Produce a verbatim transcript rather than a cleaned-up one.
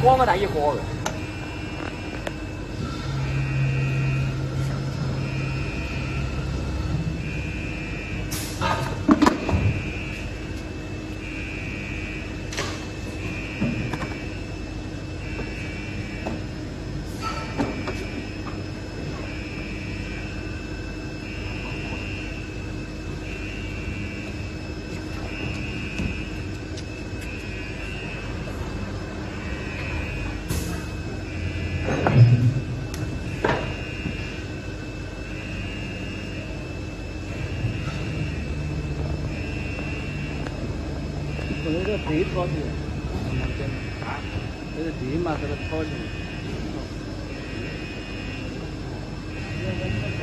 光个带一盒。 这个最讨厌，这个地嘛，这个讨厌。